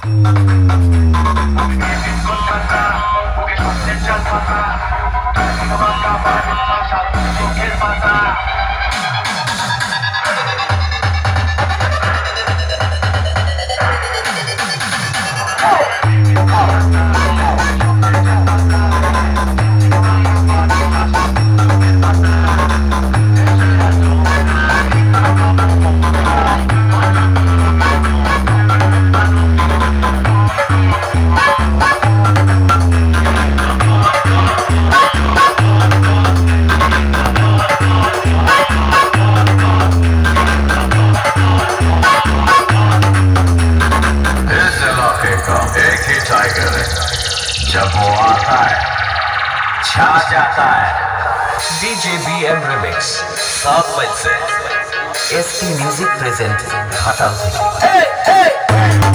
जब वो आता है छा जाता है। DJ BM Remix 7 मई से SP Music present Hata Hey, hey!